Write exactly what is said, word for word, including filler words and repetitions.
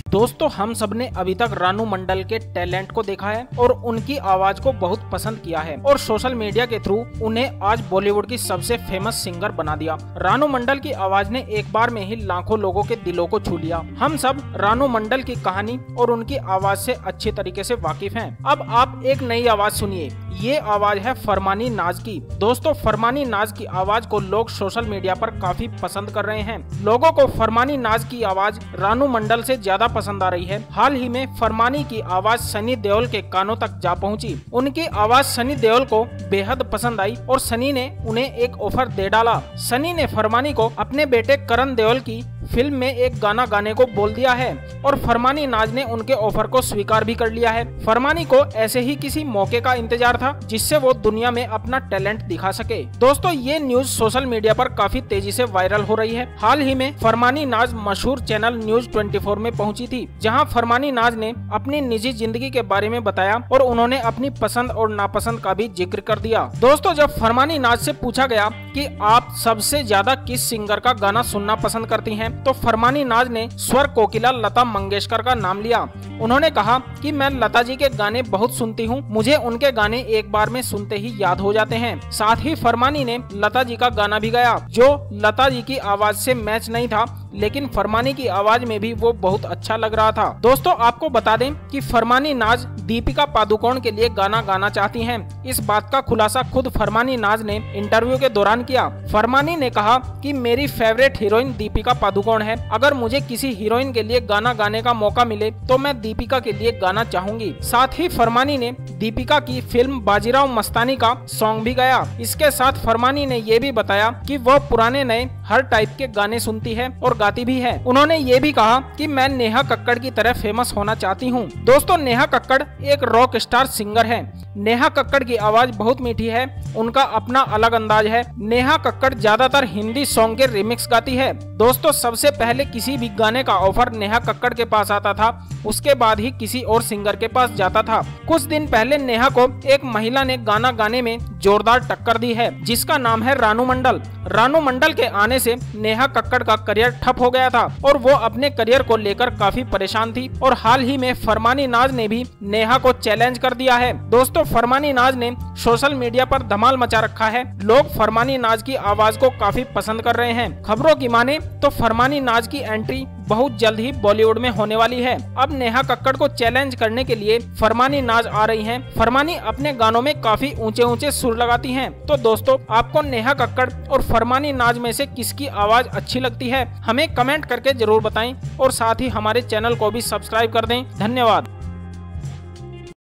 दोस्तों हम सब ने अभी तक रानू मंडल के टैलेंट को देखा है और उनकी आवाज को बहुत पसंद किया है और सोशल मीडिया के थ्रू उन्हें आज बॉलीवुड की सबसे फेमस सिंगर बना दिया। रानू मंडल की आवाज ने एक बार में ही लाखों लोगों के दिलों को छू लिया। हम सब रानू मंडल की कहानी और उनकी आवाज से अच्छी तरीके से वाकिफ हैं। अब आप एक नई आवाज सुनिए। ये आवाज है फरमानी नाज की। दोस्तों फरमानी नाज की आवाज को लोग सोशल मीडिया पर काफी पसंद कर रहे हैं। लोगों को फरमानी नाज की आवाज रानू मंडल से ज्यादा पसंद आ रही है। हाल ही में फरमानी की आवाज सनी देओल के कानों तक जा पहुंची। उनकी आवाज सनी देओल को बेहद पसंद आई और सनी ने उन्हें एक ऑफर दे डाला। सनी ने फरमानी को अपने बेटे करण देओल की फिल्म में एक गाना गाने को बोल दिया है और फरमानी नाज ने उनके ऑफर को स्वीकार भी कर लिया है। फरमानी को ऐसे ही किसी मौके का इंतजार था जिससे वो दुनिया में अपना टैलेंट दिखा सके। दोस्तों ये न्यूज सोशल मीडिया पर काफी तेजी से वायरल हो रही है। हाल ही में फरमानी नाज मशहूर चैनल न्यूज ट्वेंटी फोर में पहुंची थी, जहां फरमानी नाज ने अपनी निजी जिंदगी के बारे में बताया और उन्होंने अपनी पसंद और नापसंद का भी जिक्र कर दिया। दोस्तों जब फरमानी नाज से पूछा गया कि आप सबसे ज्यादा किस सिंगर का गाना सुनना पसंद करती हैं, तो फरमानी नाज ने स्वर कोकिला लता मंगेशकर का नाम लिया। उन्होंने कहा कि मैं लता जी के गाने बहुत सुनती हूँ, मुझे उनके गाने एक बार में सुनते ही याद हो जाते हैं। साथ ही फरमानी ने लता जी का गाना भी गाया जो लता जी की आवाज से मैच नहीं था, लेकिन फरमानी की आवाज में भी वो बहुत अच्छा लग रहा था। दोस्तों आपको बता दें कि फरमानी नाज दीपिका पादुकोण के लिए गाना गाना चाहती हैं। इस बात का खुलासा खुद फरमानी नाज ने इंटरव्यू के दौरान किया। फरमानी ने कहा कि मेरी फेवरेट हीरोइन दीपिका पादुकोण है। अगर मुझे किसी हीरोइन के लिए गाना गाने का मौका मिले तो मैं दीपिका के लिए गाना चाहूंगी। साथ ही फरमानी ने दीपिका की फिल्म बाजीराव मस्तानी का सॉन्ग भी गाया। इसके साथ फरमानी ने ये भी बताया कि वह पुराने नए हर टाइप के गाने सुनती है और गाती भी है। उन्होंने ये भी कहा कि मैं नेहा कक्कड़ की तरह फेमस होना चाहती हूँ। दोस्तों नेहा कक्कड़ एक रॉक स्टार सिंगर है। नेहा कक्कड़ की आवाज बहुत मीठी है, उनका अपना अलग अंदाज है। नेहा कक्कड़ ज्यादातर हिंदी सॉन्ग के रिमिक्स गाती है। दोस्तों सबसे पहले किसी भी गाने का ऑफर नेहा कक्कड़ के पास आता था, उसके बाद ही किसी और सिंगर के पास जाता था। कुछ दिन पहले नेहा को एक महिला ने गाना गाने में जोरदार टक्कर दी है, जिसका नाम है रानू मंडल। रानू मंडल के आने से नेहा कक्कड़ का करियर ठप हो गया था और वो अपने करियर को लेकर काफी परेशान थी और हाल ही में फरमानी नाज ने भी नेहा को चैलेंज कर दिया है। दोस्तों फरमानी नाज ने सोशल मीडिया पर धमाल मचा रखा है। लोग फरमानी नाज की आवाज को काफी पसंद कर रहे हैं। खबरों की माने तो फरमानी नाज की एंट्री बहुत जल्द ही बॉलीवुड में होने वाली है। अब नेहा कक्कड़ को चैलेंज करने के लिए फरमानी नाज आ रही हैं। फरमानी अपने गानों में काफी ऊंचे ऊंचे सुर लगाती हैं। तो दोस्तों आपको नेहा कक्कड़ और फरमानी नाज में से किसकी आवाज अच्छी लगती है, हमें कमेंट करके जरूर बताएं और साथ ही हमारे चैनल को भी सब्सक्राइब कर दें। धन्यवाद।